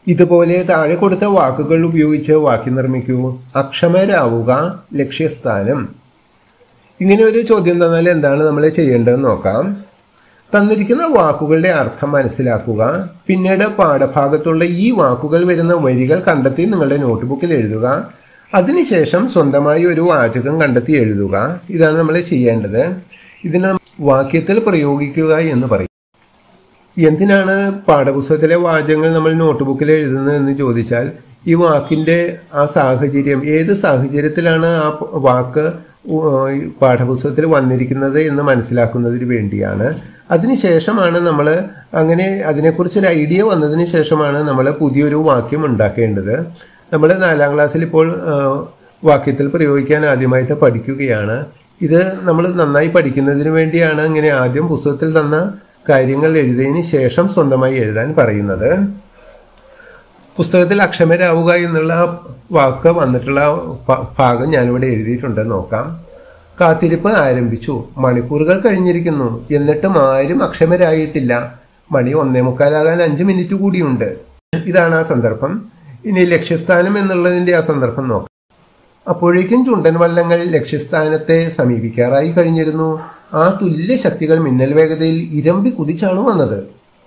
ഇതുപോലെ താഴെ കൊടുത്ത വാക്കുകൾ ഉപയോഗിച്ച് വാക്യം നിർമ്മിക്കൂ. അക്ഷമരാവുക, ലക്ഷ്യസ്ഥാനം. ഇങ്ങനെ ഒരു ചോദ്യം തന്നാൽ എന്താണ് നമ്മൾ ചെയ്യേണ്ടതെന്ന് നോക്കാം. തന്നിരിക്കുന്ന വാക്കുകളുടെ അർത്ഥം മനസ്സിലാക്കുക. പിന്നീട് പാഠഭാഗത്തുള്ള ഈ വാക്കുകൾ വരുന്ന വരികൾ കണ്ടെത്തി നിങ്ങളുടെ നോട്ട്ബുക്കിൽ എഴുതുക. അതിനുശേഷം സ്വന്തമായി ഒരു വാചകം കണ്ടെത്തി എഴുതുക. ഇതാണ് നമ്മൾ ചെയ്യേണ്ടത്. ഇതിനെ വാക്യത്തിൽ പ്രയോഗിക്കുക എന്ന് പറയും. എന്തിനാണ് പാഠപുസ്തകത്തിലെ വാചകങ്ങൾ നമ്മൾ നോട്ട്ബുക്കിൽ എഴുതുന്നത് എന്ന് ചോദിച്ചാൽ, ഈ വാക്കിൻ്റെ ആ സാഹചര്യം, ഏത് സാഹചര്യത്തിലാണ് ആ വാക്ക് പാഠപുസ്തകത്തിൽ വന്നിരിക്കുന്നത് എന്ന് മനസ്സിലാക്കുന്നതിന് വേണ്ടിയാണ്. അതിനുശേഷമാണ് നമ്മൾ അങ്ങനെ അതിനെക്കുറിച്ചൊരു ഐഡിയ വന്നതിന് ശേഷമാണ് നമ്മൾ പുതിയൊരു വാക്യം ഉണ്ടാക്കേണ്ടത്. നമ്മൾ 4ാം ക്ലാസ്സിൽ ഇപ്പോൾ വാക്യത്തിൽ പ്രയോഗിക്കാൻ ആദ്യമായിട്ട് പഠിക്കുകയാണ്. ഇത് നമ്മൾ നന്നായി പഠിക്കുന്നതിന് വേണ്ടിയാണ് ഇങ്ങനെ ആദ്യം പുസ്തകത്തിൽ തന്ന കാര്യങ്ങൾ എഴുതിയതിന് ശേഷം സ്വന്തമായി എഴുതാൻ പറയുന്നത്. പുസ്തകത്തിൽ അക്ഷമരാവുക എന്നുള്ള വാക്ക് വന്നിട്ടുള്ള ഭാഗം ഞാനിവിടെ എഴുതിയിട്ടുണ്ട്. നോക്കാം. കാത്തിരിപ്പ് ആരംഭിച്ചു. മണിക്കൂറുകൾ കഴിഞ്ഞിരിക്കുന്നു. എന്നിട്ടും ആരും അക്ഷമരായിട്ടില്ല. മണി 1:45 5 മിനിറ്റ് കൂടിയുണ്ട്. ഇതാണ് ആ സന്ദർഭം. ഇനി ലക്ഷ്യസ്ഥാനം എന്നുള്ളതിൻ്റെ ആ സന്ദർഭം നോക്കാം. അപ്പോഴേക്കും ചുണ്ടൻ വള്ളങ്ങൾ ലക്ഷ്യസ്ഥാനത്തെ സമീപിക്കാറായി കഴിഞ്ഞിരുന്നു. ആ തുല്യ ശക്തികൾ മിന്നൽ വേഗതയിൽ ഇരമ്പി കുതിച്ചാണ് വന്നത്.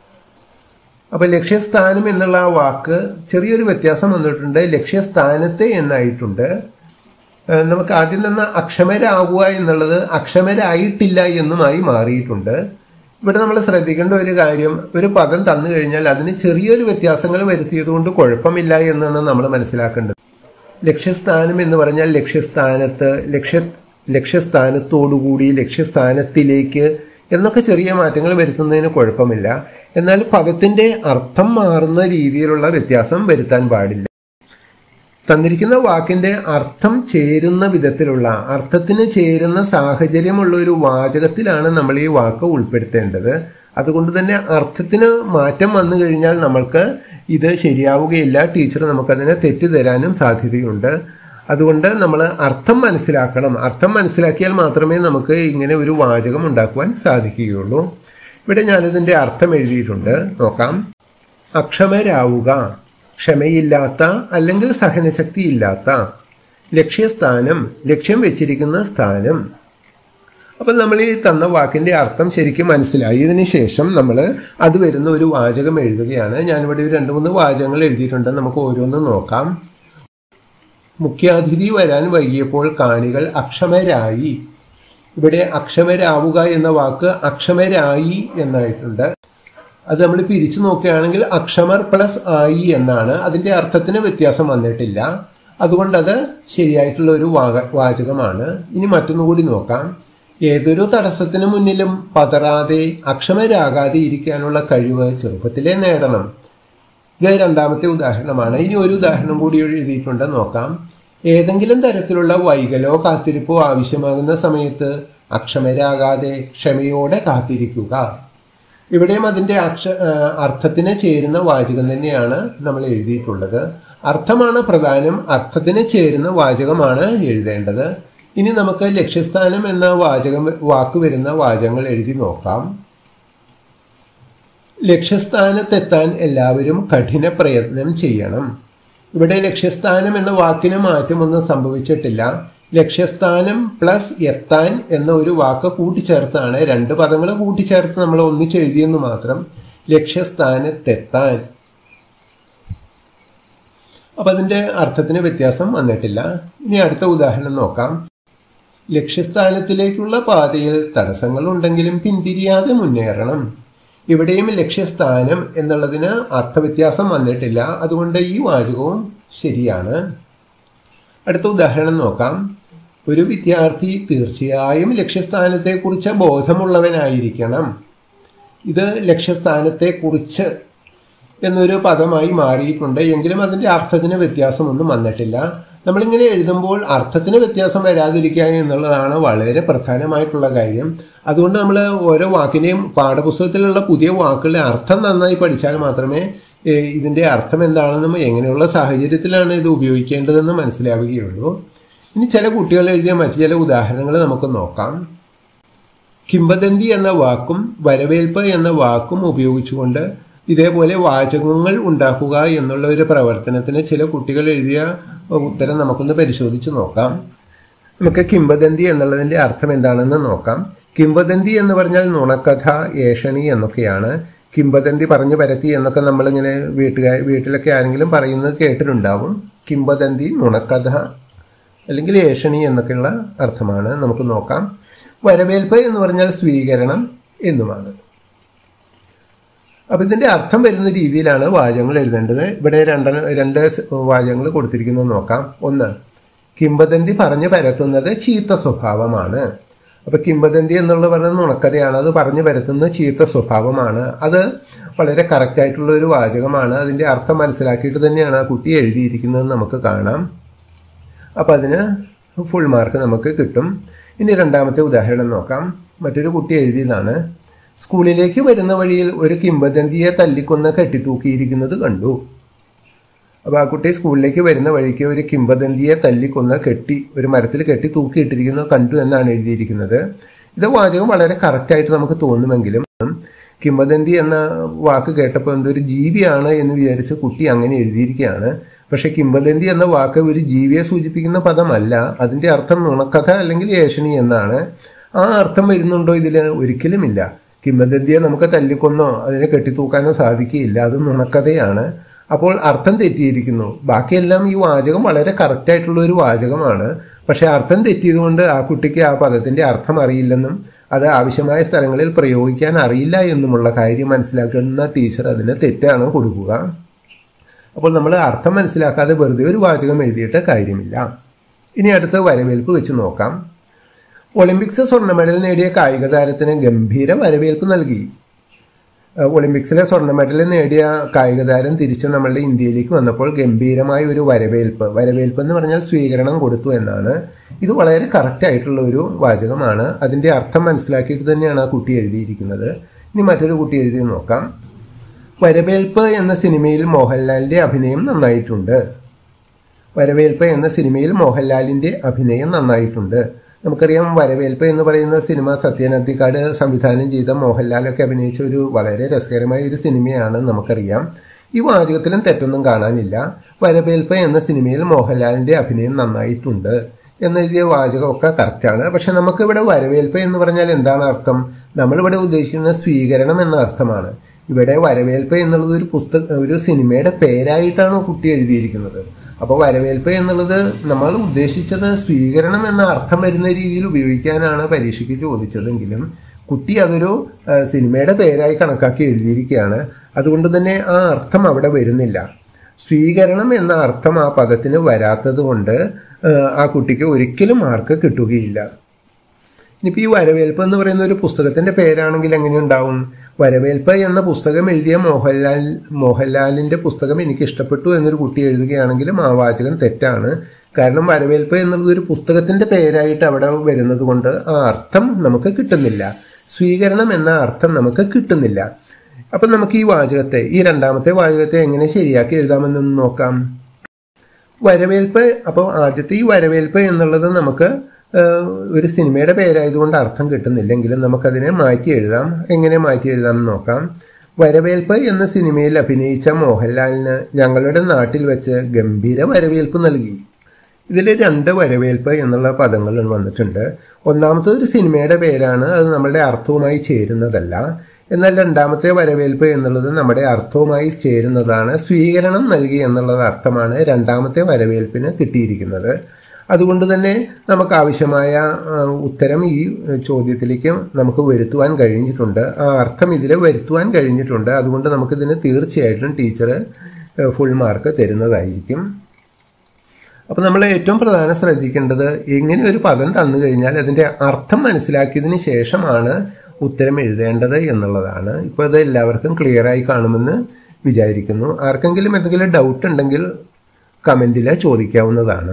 അപ്പൊ ലക്ഷ്യസ്ഥാനം എന്നുള്ള ആ വാക്ക് ചെറിയൊരു വ്യത്യാസം വന്നിട്ടുണ്ട്. ലക്ഷ്യസ്ഥാനത്തെ എന്നായിട്ടുണ്ട്. നമുക്ക് ആദ്യം തന്നെ അക്ഷമരാകുക എന്നുള്ളത് അക്ഷമരായിട്ടില്ല എന്നുമായി മാറിയിട്ടുണ്ട്. ഇവിടെ നമ്മൾ ശ്രദ്ധിക്കേണ്ട ഒരു കാര്യം, ഒരു പദം തന്നു കഴിഞ്ഞാൽ അതിന് ചെറിയൊരു വ്യത്യാസങ്ങൾ വരുത്തിയത് കൊണ്ട് കുഴപ്പമില്ല എന്നാണ് നമ്മൾ മനസ്സിലാക്കേണ്ടത്. ലക്ഷ്യസ്ഥാനം എന്ന് പറഞ്ഞാൽ ലക്ഷ്യസ്ഥാനത്ത്, ലക്ഷ്യസ്ഥാനത്തോടുകൂടി, ലക്ഷ്യസ്ഥാനത്തിലേക്ക് എന്നൊക്കെ ചെറിയ മാറ്റങ്ങൾ വരുത്തുന്നതിന് കുഴപ്പമില്ല. എന്നാൽ പദത്തിൻ്റെ അർത്ഥം മാറുന്ന രീതിയിലുള്ള വ്യത്യാസം വരുത്താൻ പാടില്ല. തന്നിരിക്കുന്ന വാക്കിൻ്റെ അർത്ഥം ചേരുന്ന വിധത്തിലുള്ള, അർത്ഥത്തിന് ചേരുന്ന സാഹചര്യമുള്ള ഒരു വാചകത്തിലാണ് നമ്മൾ ഈ വാക്ക് ഉൾപ്പെടുത്തേണ്ടത്. അതുകൊണ്ട് തന്നെ അർത്ഥത്തിന് മാറ്റം വന്നു കഴിഞ്ഞാൽ നമ്മൾക്ക് ഇത് ശരിയാവുകയില്ല. ടീച്ചർ നമുക്കതിനെ തെറ്റിദ്ധരാനും സാധ്യതയുണ്ട്. അതുകൊണ്ട് നമ്മൾ അർത്ഥം മനസ്സിലാക്കണം. അർത്ഥം മനസ്സിലാക്കിയാൽ മാത്രമേ നമുക്ക് ഇങ്ങനെ ഒരു വാചകം ഉണ്ടാക്കുവാൻ സാധിക്കുകയുള്ളൂ. ഇവിടെ ഞാനിതിൻ്റെ അർത്ഥം എഴുതിയിട്ടുണ്ട്. നോക്കാം. അക്ഷമരാവുക, ക്ഷമയില്ലാത്ത അല്ലെങ്കിൽ സഹനശക്തി ഇല്ലാത്ത. ലക്ഷ്യസ്ഥാനം, ലക്ഷ്യം വെച്ചിരിക്കുന്ന സ്ഥാനം. അപ്പം നമ്മൾ ഈ തന്ന വാക്കിൻ്റെ അർത്ഥം ശരിക്കും മനസ്സിലായതിനു ശേഷം നമ്മൾ അത് വരുന്ന ഒരു വാചകം എഴുതുകയാണ്. ഞാനിവിടെ 2-3 വാചകങ്ങൾ എഴുതിയിട്ടുണ്ട്. നമുക്ക് ഓരോന്നും നോക്കാം. മുഖ്യാതിഥി വരാൻ വൈകിയപ്പോൾ കാണികൾ അക്ഷമരായി. ഇവിടെ അക്ഷമരാവുക എന്ന വാക്ക് അക്ഷമരായി എന്നായിട്ടുണ്ട്. അത് നമ്മൾ പിരിച്ചു നോക്കുകയാണെങ്കിൽ അക്ഷമർ പ്ലസ് ആയി എന്നാണ്. അതിൻ്റെ അർത്ഥത്തിന് വ്യത്യാസം വന്നിട്ടില്ല. അതുകൊണ്ടത് ശരിയായിട്ടുള്ള ഒരു വാചകമാണ്. ഇനി മറ്റൊന്നുകൂടി നോക്കാം. ഏതൊരു തടസ്സത്തിന് മുന്നിലും പതറാതെ അക്ഷമരാകാതെ ഇരിക്കാനുള്ള കഴിവ് ചെറുപ്പത്തിലേ നേടണം. ഇത് 2ാമത്തെ ഉദാഹരണമാണ്. ഇനി ഒരു ഉദാഹരണം കൂടി എഴുതിയിട്ടുണ്ട്. നോക്കാം. ഏതെങ്കിലും തരത്തിലുള്ള വൈകലോ കാത്തിരിപ്പോ ആവശ്യമാകുന്ന സമയത്ത് അക്ഷമരാകാതെ ക്ഷമയോടെ കാത്തിരിക്കുക. ഇവിടെയും അതിൻ്റെ അർത്ഥത്തിന് ചേരുന്ന വാചകം തന്നെയാണ് നമ്മൾ എഴുതിയിട്ടുള്ളത്. അർത്ഥമാണ് പ്രധാനം. അർത്ഥത്തിന് ചേരുന്ന വാചകമാണ് എഴുതേണ്ടത്. ഇനി നമുക്ക് ലക്ഷ്യസ്ഥാനം എന്ന വാക്ക് വരുന്ന വാചകങ്ങൾ എഴുതി നോക്കാം. ലക്ഷ്യസ്ഥാനത്തെത്താൻ എല്ലാവരും കഠിന പ്രയത്നം ചെയ്യണം. ഇവിടെ ലക്ഷ്യസ്ഥാനം എന്ന വാക്കിന് മാറ്റമൊന്നും സംഭവിച്ചിട്ടില്ല. ലക്ഷ്യസ്ഥാനം പ്ലസ് എത്താൻ എന്ന ഒരു വാക്ക് കൂട്ടിച്ചേർത്താണ്. 2 പദങ്ങൾ കൂട്ടിച്ചേർത്ത് നമ്മൾ ഒന്നിച്ചെഴുതിയെന്ന് മാത്രം. ലക്ഷ്യസ്ഥാനത്തെത്താൻ. അപ്പം അതിൻ്റെ അർത്ഥത്തിന് വ്യത്യാസം വന്നിട്ടില്ല. ഇനി അടുത്ത ഉദാഹരണം നോക്കാം. ലക്ഷ്യസ്ഥാനത്തിലേക്കുള്ള പാതയിൽ തടസ്സങ്ങൾ ഉണ്ടെങ്കിലും പിന്തിരിയാതെ മുന്നേറണം. ഇവിടെയും ലക്ഷ്യസ്ഥാനം എന്നുള്ളതിന് അർത്ഥവ്യത്യാസം വന്നിട്ടില്ല. അതുകൊണ്ട് ഈ വാചകവും ശരിയാണ്. അടുത്ത ഉദാഹരണം നോക്കാം. ഒരു വിദ്യാർത്ഥി തീർച്ചയായും ലക്ഷ്യസ്ഥാനത്തെക്കുറിച്ച് ബോധമുള്ളവനായിരിക്കണം. ഇത് ലക്ഷ്യസ്ഥാനത്തെക്കുറിച്ച് എന്നൊരു പദമായി മാറിയിട്ടുണ്ട്. എങ്കിലും അതിൻ്റെ അർത്ഥത്തിന് വ്യത്യാസമൊന്നും വന്നിട്ടില്ല. നമ്മളിങ്ങനെ എഴുതുമ്പോൾ അർത്ഥത്തിന് വ്യത്യാസം വരാതിരിക്കുക എന്നുള്ളതാണ് വളരെ പ്രധാനമായിട്ടുള്ള കാര്യം. അതുകൊണ്ട് നമ്മൾ ഓരോ വാക്കിനെയും പാഠപുസ്തകത്തിലുള്ള പുതിയ വാക്കുകളുടെ അർത്ഥം നന്നായി പഠിച്ചാൽ മാത്രമേ ഇതിൻ്റെ അർത്ഥം എന്താണെന്നും എങ്ങനെയുള്ള സാഹചര്യത്തിലാണ് ഇത് ഉപയോഗിക്കേണ്ടതെന്ന് മനസ്സിലാവുകയുള്ളൂ. ഇനി ചില കുട്ടികൾ എഴുതിയ മറ്റു ചില ഉദാഹരണങ്ങൾ നമുക്ക് നോക്കാം. കിംവദന്തി എന്ന വാക്കും വരവേൽപ്പ് എന്ന വാക്കും ഉപയോഗിച്ചുകൊണ്ട് ഇതേപോലെ വാചകങ്ങൾ ഉണ്ടാക്കുക എന്നുള്ള ഒരു പ്രവർത്തനത്തിന് ചില കുട്ടികൾ എഴുതിയ ഉത്തരം നമുക്കൊന്ന് പരിശോധിച്ച് നോക്കാം. നമുക്ക് കിംവദന്തി എന്നുള്ളതിൻ്റെ അർത്ഥം എന്താണെന്ന് നോക്കാം. കിംവദന്തി എന്ന് പറഞ്ഞാൽ നുണക്കഥ, ഏഷണി എന്നൊക്കെയാണ്. കിംവദന്തി പറഞ്ഞു പരത്തി എന്നൊക്കെ നമ്മളിങ്ങനെ വീട്ടിലൊക്കെ ആരെങ്കിലും പറയുന്നത് കേട്ടിട്ടുണ്ടാവും. കിംവദന്തി നുണക്കഥ അല്ലെങ്കിൽ ഏഷണി എന്നൊക്കെയുള്ള അർത്ഥമാണ്. നമുക്ക് നോക്കാം. വരവേൽപ്പ് എന്ന് പറഞ്ഞാൽ സ്വീകരണം എന്നുമാണ്. അപ്പം ഇതിൻ്റെ അർത്ഥം വരുന്ന രീതിയിലാണ് വാചകങ്ങൾ എഴുതേണ്ടത്. ഇവിടെ രണ്ട് വാചകങ്ങൾ കൊടുത്തിരിക്കുന്നത് നോക്കാം. ഒന്ന്, കിംവദന്തി പറഞ്ഞു പരത്തുന്നത് ചീത്ത സ്വഭാവമാണ്. അപ്പോൾ കിംവദന്തി എന്നുള്ളത് പറഞ്ഞത് നുണക്കഥയാണ്. അത് പറഞ്ഞു പരത്തുന്ന ചീത്ത സ്വഭാവമാണ്. അത് വളരെ കറക്റ്റായിട്ടുള്ള ഒരു വാചകമാണ്. അതിൻ്റെ അർത്ഥം മനസ്സിലാക്കിയിട്ട് തന്നെയാണ് ആ കുട്ടി എഴുതിയിരിക്കുന്നത് നമുക്ക് കാണാം. അപ്പോൾ അതിന് ഫുൾ മാർക്ക് നമുക്ക് കിട്ടും. ഇനി രണ്ടാമത്തെ ഉദാഹരണം നോക്കാം. മറ്റൊരു കുട്ടി എഴുതിയതാണ്. സ്കൂളിലേക്ക് വരുന്ന വഴിയിൽ ഒരു കിംവദന്തിയെ തല്ലിക്കൊന്ന് കെട്ടിത്തൂക്കിയിരിക്കുന്നത് കണ്ടു. അപ്പോൾ ആ കുട്ടി സ്കൂളിലേക്ക് വരുന്ന വഴിക്ക് ഒരു കിംവദന്തിയെ തല്ലിക്കൊന്ന് ഒരു മരത്തിൽ കെട്ടി തൂക്കിയിട്ടിരിക്കുന്നത് കണ്ടു എന്നാണ് എഴുതിയിരിക്കുന്നത്. ഇത് വാചകം വളരെ കറക്റ്റായിട്ട് നമുക്ക് തോന്നുമെങ്കിലും കിംവദന്തി എന്ന വാക്ക് കേട്ടപ്പോൾ എന്തൊരു ജീവിയാണ് എന്ന് വിചാരിച്ച് കുട്ടി അങ്ങനെ എഴുതിയിരിക്കുകയാണ്. പക്ഷെ കിംവദന്തി എന്ന വാക്ക് ഒരു ജീവിയെ സൂചിപ്പിക്കുന്ന പദമല്ല. അതിൻ്റെ അർത്ഥം നുണക്കഥ അല്ലെങ്കിൽ ഏഷണി എന്നാണ്. ആ അർത്ഥം വരുന്നുണ്ടോ ഇതിൽ? ഒരിക്കലുമില്ല. കിംവദന്തിയെ നമുക്ക് തല്ലിക്കൊന്നോ അതിനെ കെട്ടിത്തൂക്കാനോ സാധിക്കുകയില്ല. അത് നുണക്കഥയാണ്. അപ്പോൾ അർത്ഥം തെറ്റിയിരിക്കുന്നു. ബാക്കിയെല്ലാം ഈ വാചകം വളരെ കറക്റ്റായിട്ടുള്ള ഒരു വാചകമാണ്. പക്ഷെ അർത്ഥം തെറ്റിയതുകൊണ്ട് ആ കുട്ടിക്ക് ആ പദത്തിൻ്റെ അർത്ഥം അറിയില്ലെന്നും അത് ആവശ്യമായ സ്ഥലങ്ങളിൽ പ്രയോഗിക്കാൻ അറിയില്ല എന്നുമുള്ള കാര്യം മനസ്സിലാക്കുന്ന ടീച്ചർ അതിന് തെറ്റാണ് കൊടുക്കുക. അപ്പോൾ നമ്മൾ അർത്ഥം മനസ്സിലാക്കാതെ വെറുതെ ഒരു വാചകം എഴുതിയിട്ട് കാര്യമില്ല. ഇനി അടുത്ത വരവേൽപ്പ് വെച്ച് നോക്കാം. ഒളിമ്പിക്സ് സ്വർണ്ണ മെഡൽ നേടിയ കായിക താരത്തിന് ഗംഭീര വരവേൽപ്പ് നൽകി. ഒളിമ്പിക്സിലെ സ്വർണ്ണ മെഡൽ നേടിയ കായിക താരം തിരിച്ച് നമ്മളുടെ ഇന്ത്യയിലേക്ക് വന്നപ്പോൾ ഗംഭീരമായ ഒരു വരവേൽപ്പ് എന്ന് പറഞ്ഞാൽ സ്വീകരണം കൊടുത്തു എന്നാണ്. ഇത് വളരെ കറക്റ്റായിട്ടുള്ള ഒരു വാചകമാണ്. അതിൻ്റെ അർത്ഥം മനസ്സിലാക്കിയിട്ട് തന്നെയാണ് ആ കുട്ടി എഴുതിയിരിക്കുന്നത്. ഇനി മറ്റൊരു കുട്ടി എഴുതി നോക്കാം. വരവേൽപ്പ് എന്ന സിനിമയിൽ മോഹൻലാലിൻ്റെ അഭിനയം നന്നായിട്ടുണ്ട്. വരവേൽപ്പ് എന്ന സിനിമയിൽ മോഹൻലാലിൻ്റെ അഭിനയം നന്നായിട്ടുണ്ട്. നമുക്കറിയാം, വരവേൽപ്പ് എന്ന് പറയുന്ന സിനിമ സത്യൻ അന്തിക്കാട് സംവിധാനം ചെയ്ത മോഹൻലാലൊക്കെ അഭിനയിച്ച ഒരു വളരെ രസകരമായ ഒരു സിനിമയാണ് നമുക്കറിയാം. ഈ വാചകത്തിലും തെറ്റൊന്നും കാണാനില്ല. വരവേൽപ്പ് എന്ന സിനിമയിൽ മോഹൻലാലിൻ്റെ അഭിനയം നന്നായിട്ടുണ്ട് എന്നെഴുതിയ വാചകമൊക്കെ കറക്റ്റാണ്. പക്ഷെ നമുക്കിവിടെ വരവേൽപ്പ് എന്ന് പറഞ്ഞാൽ എന്താണ് അർത്ഥം? നമ്മളിവിടെ ഉദ്ദേശിക്കുന്ന സ്വീകരണം എന്ന അർത്ഥമാണ്. ഇവിടെ വരവേൽപ്പ് എന്നുള്ളത് ഒരു സിനിമയുടെ പേരായിട്ടാണ് കുട്ടി എഴുതിയിരിക്കുന്നത്. അപ്പോൾ വരവേൽപ്പ് എന്നുള്ളത് നമ്മൾ ഉദ്ദേശിച്ചത് സ്വീകരണം എന്ന അർത്ഥം വരുന്ന രീതിയിൽ ഉപയോഗിക്കാനാണ് പരീക്ഷയ്ക്ക് ചോദിച്ചതെങ്കിലും കുട്ടി അതൊരു സിനിമയുടെ പേരായി കണക്കാക്കി എഴുതിയിരിക്കുകയാണ്. അതുകൊണ്ട് തന്നെ ആ അർത്ഥം അവിടെ വരുന്നില്ല. സ്വീകരണം എന്ന അർത്ഥം ആ പദത്തിന് വരാത്തത് കൊണ്ട് ആ കുട്ടിക്ക് ഒരിക്കലും മാർക്ക് കിട്ടുകയില്ല. ഇനിയിപ്പോൾ ഈ വരവേൽപ്പ് എന്ന് പറയുന്ന ഒരു പുസ്തകത്തിൻ്റെ പേരാണെങ്കിൽ എങ്ങനെ ഉണ്ടാവും? വരവേൽപ്പ് എന്ന പുസ്തകം എഴുതിയ മോഹൻലാലിൻ്റെ പുസ്തകം എനിക്ക് ഇഷ്ടപ്പെട്ടു എന്നൊരു കുട്ടി എഴുതുകയാണെങ്കിലും ആ വാചകം തെറ്റാണ്. കാരണം വരവേൽപ്പ് എന്നുള്ളത് ഒരു പുസ്തകത്തിൻ്റെ പേരായിട്ട് അവിടെ വരുന്നത് കൊണ്ട് ആ അർത്ഥം നമുക്ക് കിട്ടുന്നില്ല. സ്വീകരണം എന്ന അർത്ഥം നമുക്ക് കിട്ടുന്നില്ല. അപ്പം നമുക്ക് ഈ രണ്ടാമത്തെ വാചകത്തെ എങ്ങനെ ശരിയാക്കി എഴുതാമെന്നൊന്ന് നോക്കാം. വരവേൽപ്പ്, അപ്പോൾ ആദ്യത്തെ ഈ വരവേൽപ്പ് എന്നുള്ളത് നമുക്ക് ഒരു സിനിമയുടെ പേരായതുകൊണ്ട് അർത്ഥം കിട്ടുന്നില്ലെങ്കിലും നമുക്കതിനെ മാറ്റി എഴുതാം. എങ്ങനെ മാറ്റി എഴുതാമെന്ന് നോക്കാം. വരവേൽപ്പ് എന്ന സിനിമയിൽ അഭിനയിച്ച മോഹൻലാലിന് ഞങ്ങളുടെ നാട്ടിൽ വെച്ച് ഗംഭീര വരവേൽപ്പ് നൽകി. ഇതിൽ 2 വരവേൽപ്പ് എന്നുള്ള പദങ്ങൾ വന്നിട്ടുണ്ട്. ഒന്നാമത്തെ ഒരു സിനിമയുടെ പേരാണ്, അത് നമ്മളുടെ അർത്ഥവുമായി ചേരുന്നതല്ല. എന്നാൽ രണ്ടാമത്തെ വരവേൽപ്പ് എന്നുള്ളത് നമ്മുടെ അർത്ഥവുമായി ചേരുന്നതാണ്. സ്വീകരണം നൽകി എന്നുള്ളത് അർത്ഥമാണ് രണ്ടാമത്തെ വരവേൽപ്പിന് കിട്ടിയിരിക്കുന്നത്. അതുകൊണ്ട് തന്നെ നമുക്ക് ആവശ്യമായ ഉത്തരം ഈ ചോദ്യത്തിലേക്ക് നമുക്ക് വരുത്തുവാൻ കഴിഞ്ഞിട്ടുണ്ട്. ആ അർത്ഥം ഇതിൽ വരുത്തുവാൻ കഴിഞ്ഞിട്ടുണ്ട്. അതുകൊണ്ട് നമുക്കിതിന് തീർച്ചയായിട്ടും ടീച്ചർ ഫുൾ മാർക്ക് തരുന്നതായിരിക്കും. അപ്പോൾ നമ്മൾ ഏറ്റവും പ്രധാനം ശ്രദ്ധിക്കേണ്ടത്, ഇങ്ങനെ ഒരു പദം തന്നു കഴിഞ്ഞാൽ അതിൻ്റെ അർത്ഥം മനസ്സിലാക്കിയതിന് ശേഷമാണ് ഉത്തരം എഴുതേണ്ടത് എന്നുള്ളതാണ്. ഇപ്പോൾ ഇത് എല്ലാവർക്കും ക്ലിയറായി കാണുമെന്ന് വിചാരിക്കുന്നു. ആർക്കെങ്കിലും എന്തെങ്കിലും ഡൗട്ട് ഉണ്ടെങ്കിൽ കമൻറ്റിൽ ചോദിക്കാവുന്നതാണ്.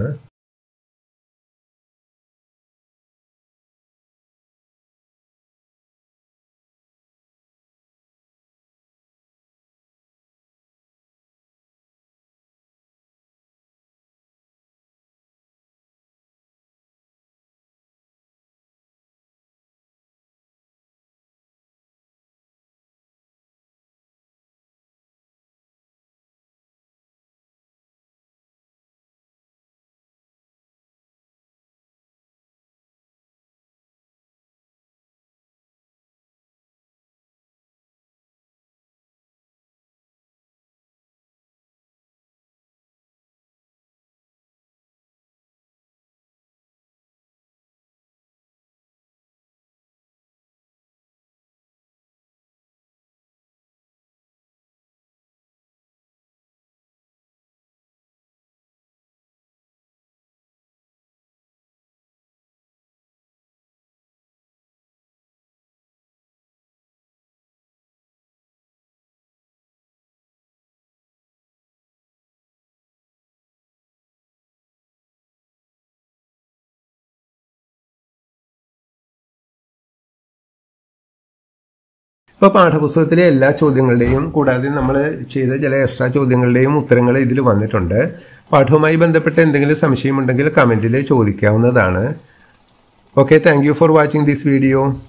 ഇപ്പോൾ പാഠപുസ്തകത്തിലെ എല്ലാ ചോദ്യങ്ങളുടെയും കൂടാതെ നമ്മൾ ചെയ്ത ചില എക്സ്ട്രാ ചോദ്യങ്ങളുടെയും ഉത്തരങ്ങൾ ഇതിൽ വന്നിട്ടുണ്ട്. പാഠവുമായി ബന്ധപ്പെട്ട് എന്തെങ്കിലും സംശയമുണ്ടെങ്കിൽ കമൻറ്റിൽ ചോദിക്കാവുന്നതാണ്. Okay, thank you for watching this video.